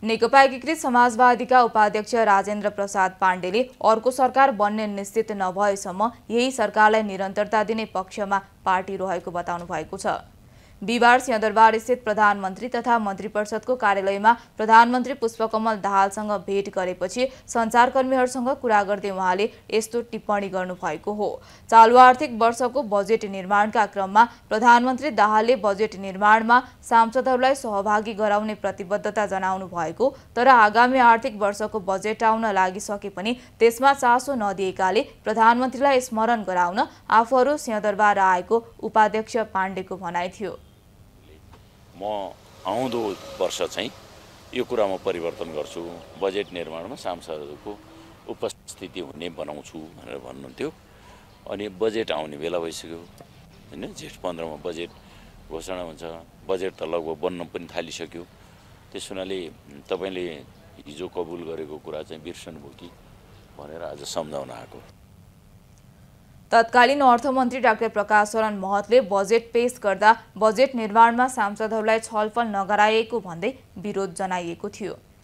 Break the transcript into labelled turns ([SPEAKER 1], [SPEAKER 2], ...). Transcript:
[SPEAKER 1] नेकपा एकीकृत समाजवादीका उपाध्यक्ष राजेन्द्र प्रसाद पाण्डेले अर्को सरकार बन्ने निश्चित नभएसम्म यही सरकारलाई निरन्तरता दिने पक्षमा पार्टी रहेको बताउनु भएको छ। बिहिबार सिंहदरबार स्थित प्रधानमन्त्री तथा मन्त्री परिषदको कार्यालयमा प्रधानमन्त्री पुष्पकमल दाहालसँग भेट गरेपछि सञ्चारकर्मीहरूसँग कुरा गर्दै उहाँले यस्तो टिप्पणी गर्नुभएको हो। चालु आर्थिक वर्षको बजेट निर्माणका क्रममा प्रधानमन्त्री दाहालले बजेट निर्माणमा सांसदहरूलाई सहभागी गराउने प्रतिबद्धता जनाउनु भएको, तर आगामी आर्थिक वर्षको बजेट आउन लागिसके पनि त्यसमा चासो नदिएकाले प्रधानमन्त्रीलाई स्मरण गराउन आफूहरू सिंहदरबार आएको उपाध्यक्ष पाण्डेको भनाइ थियो।
[SPEAKER 2] म आउँदो वर्ष चाहिँ यो कुरामा परिवर्तन गर्छु, बजेट निर्माणमा सांसदहरूको उपस्थिति हुने बनाउँछु भनेर भन्नुहुन्थ्यो। अनि बजेट आउने बेला भइसक्यो हैन, जेठ 15 मा बजेट घोषणा हुन्छ, बजेट त लगभग बन्न पनि थालिसक्यो। त्यस हुनाले तपाईले हिजो कबुल गरेको कुरा चाहिँ बिर्सनुभयो कि भनेर आज सम्झाउन आएको।
[SPEAKER 1] तत्कालीन अर्थमन्त्री डाक्टर प्रकाश शरण महतले बजेट पेश गर्दा बजेट निर्माणमा सांसदहरूलाई छलफल नगराएको भन्दै विरोध जनाइएको थियो।